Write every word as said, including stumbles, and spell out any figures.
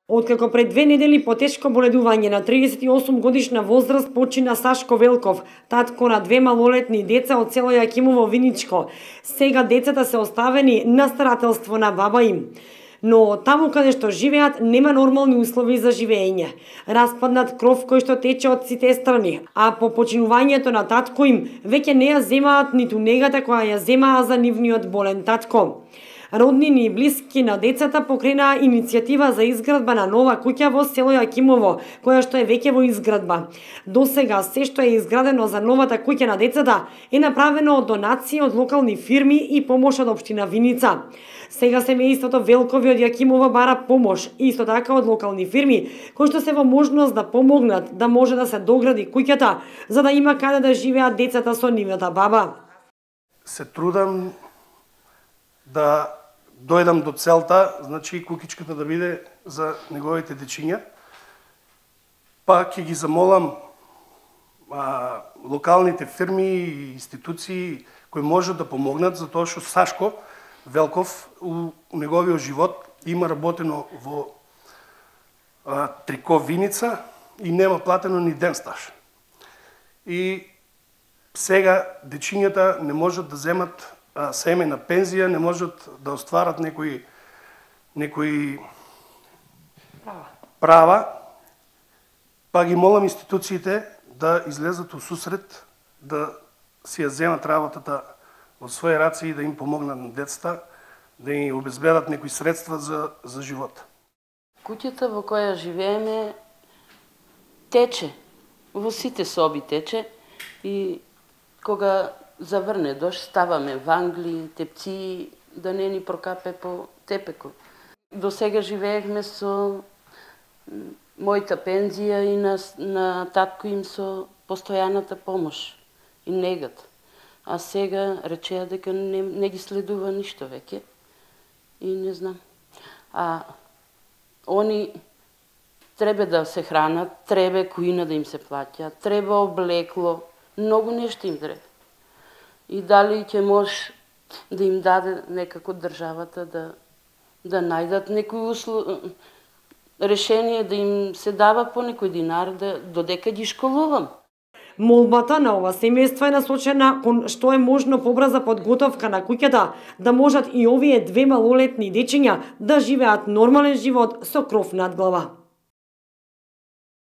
Откако пред две недели по тешко боледување на триесет и осум годишна возраст почина Сашко Велков, татко на две малолетни деца од село Јакимово Виничко, сега децата се оставени на старателство на баба им. Но таму каде што живеат нема нормални услови за живење. Распаднат кров кој што тече од сите страни, а по починувањето на татко им веќе не ја земаат ниту негата која ја земаа за нивниот болен татко. Роднини и блиски на децата покренаа иницијатива за изградба на нова куќа во село Јакимово, која што е веќе во изградба. До сега се што е изградено за новата куќа на децата е направено од донации од локални фирми и помош од општина Виница. Сега семејството Велкови од Јакимово бара помош, исто така од локални фирми, кои што се во можност да помогнат да може да се догради куќата, за да има каде да живеат децата со нивната баба. Се трудам да дојдам до целта, значи кукичката да биде за неговите дечиња, па ќе ги замолам а, локалните фирми и институции кои можат да помогнат, затоа што Сашко Велков у неговиот живот има работено во а, Трико Виница и нема платено ни ден стаж. И сега дечињата не можат да земат семејна пензија, не можат да остварат некои некои права. права, па ги молам институциите да излезат у сусрет, да си ја земат работата во своји раци и да им помогнат на децата, да им обезбедат некои средства за, за живот. Куќата во која живееме тече, во сите соби тече и кога заврне дожд, ставаме вангли, тепци, да не ни прокапе по тепеко. До сега живеехме со мојата пензија и на, на татко им со постојаната помош и негат. А сега речеа дека не, не ги следува ништо веќе и не знам. А они треба да се хранат, треба куина да им се плаќа, треба облекло, многу нешто им треба. И дали ќе може да им даде некако државата да да најдат некој услов, решение да им се дава по некој динар да додека ги школувам. Молбата на ова семејство е насочена кон што е можно побрза подготовка на куќата, да можат и овие две малолетни дечиња да живеат нормален живот со кров над глава.